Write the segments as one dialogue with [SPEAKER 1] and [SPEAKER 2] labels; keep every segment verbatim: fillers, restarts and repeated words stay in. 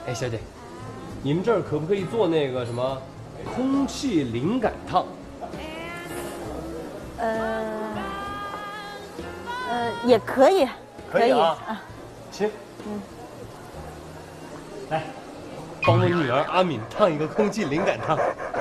[SPEAKER 1] 哎，小姐，你们这儿可不可以做那个什么空气灵感烫？
[SPEAKER 2] 呃，呃，也可以，
[SPEAKER 1] 可以啊。啊行，嗯，来，帮我女儿阿敏烫一个空气灵感烫。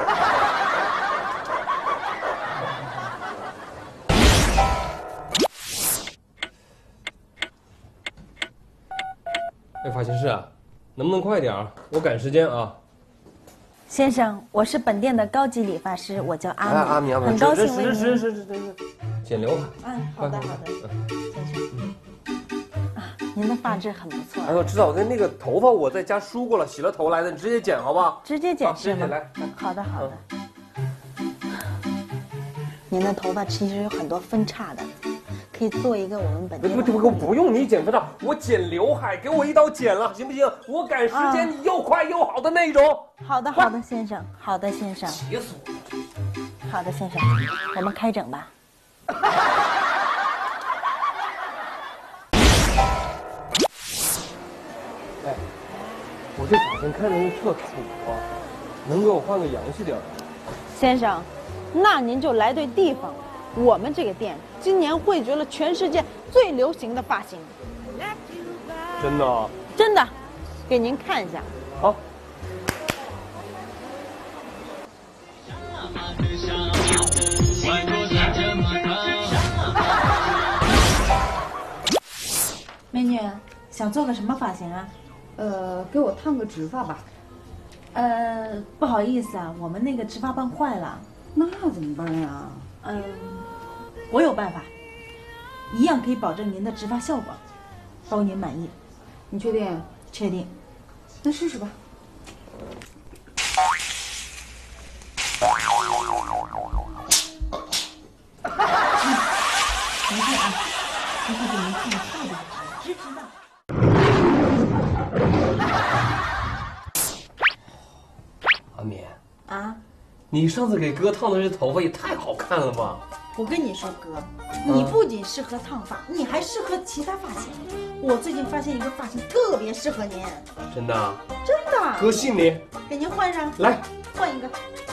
[SPEAKER 1] 哎，发型师啊，能不能快点啊？我赶时间啊。
[SPEAKER 2] 先生，我是本店的高级理发师，我叫阿敏。
[SPEAKER 1] 阿敏，
[SPEAKER 2] 很高兴为您。
[SPEAKER 1] 是是是是是，剪刘海。
[SPEAKER 2] 嗯，好的好的，先生。啊，您的发质很不错。
[SPEAKER 1] 哎呦，知道，那个头发我在家梳过了，洗了头来的，你直接剪好不好？
[SPEAKER 2] 直接剪是吗？
[SPEAKER 1] 来，
[SPEAKER 2] 好的好的。您的头发其实有很多分叉的。可以做一个我们本店。
[SPEAKER 1] 不不不，不用你剪分叉，我剪刘海，给我一刀剪了，行不行？我赶时间，你又快又好的那种。
[SPEAKER 2] 好的好的，先生，好的先生。
[SPEAKER 1] 气死我了！
[SPEAKER 2] 好的先生，我们开整吧。
[SPEAKER 1] 哎，我这发型看着是特土啊，能给我换个洋气点的？
[SPEAKER 2] 先生，那您就来对地方。我们这个店今年汇聚了全世界最流行的发型。
[SPEAKER 1] 真的、啊？
[SPEAKER 2] 真的，给您看一下。
[SPEAKER 1] 好。
[SPEAKER 2] 美女，想做个什么发型啊？
[SPEAKER 3] 呃，给我烫个直发吧。
[SPEAKER 2] 呃，不好意思啊，我们那个直发棒坏了。
[SPEAKER 3] 那怎么办呀？
[SPEAKER 2] 嗯，我有办法，一样可以保证您的植发效果，包您满意。
[SPEAKER 3] 你确定？
[SPEAKER 2] 确定。
[SPEAKER 3] 那试试吧。
[SPEAKER 2] 没事啊，一会儿给您看个漂亮直直的。
[SPEAKER 1] 阿敏
[SPEAKER 2] 啊，
[SPEAKER 1] 你上次给哥烫的这头发也太好看了吧！
[SPEAKER 2] 我跟你说，哥，你不仅适合烫发，你还适合其他发型。我最近发现一个发型特别适合您。
[SPEAKER 1] 真的？
[SPEAKER 2] 真的。
[SPEAKER 1] 哥信你。
[SPEAKER 2] 给您换上。
[SPEAKER 1] 来，
[SPEAKER 2] 换一个。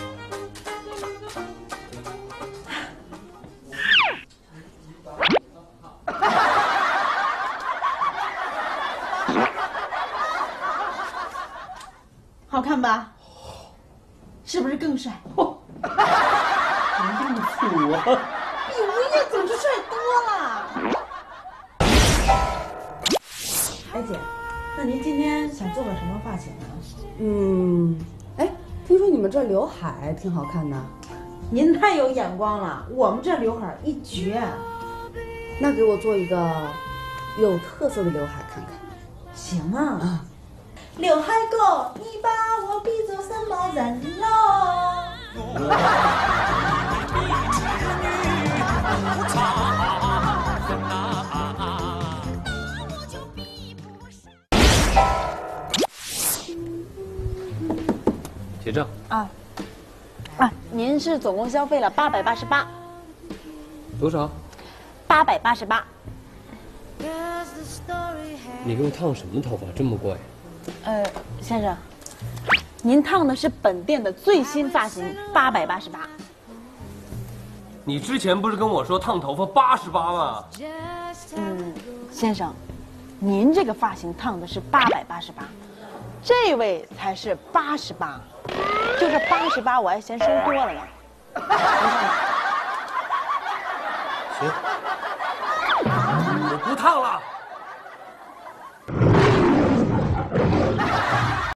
[SPEAKER 2] 好看吧？是不是更帅？
[SPEAKER 1] 哦，怎么这么土啊？
[SPEAKER 2] 比吴越总是帅多了。哎姐，那您今天想做个什么发型啊？
[SPEAKER 3] 嗯，哎，听说你们这刘海挺好看的。
[SPEAKER 2] 您太有眼光了，我们这刘海一绝。
[SPEAKER 3] 那给我做一个有特色的刘海看看。
[SPEAKER 2] 行啊。啊刘海哥，你把我比作什么人喽？
[SPEAKER 1] 结账
[SPEAKER 2] 啊啊！您是总共消费了八百八十八。
[SPEAKER 1] 多少？
[SPEAKER 2] 八百八十八。
[SPEAKER 1] 你给我烫什么头发这么贵？
[SPEAKER 2] 呃，先生，您烫的是本店的最新发型，八百八十八。
[SPEAKER 1] 你之前不是跟我说烫头发八十八吗？
[SPEAKER 2] 嗯，先生，您这个发型烫的是八百八十八，这位才是八十八，就这八十八我还嫌收多了呢。
[SPEAKER 1] 行，我不烫了。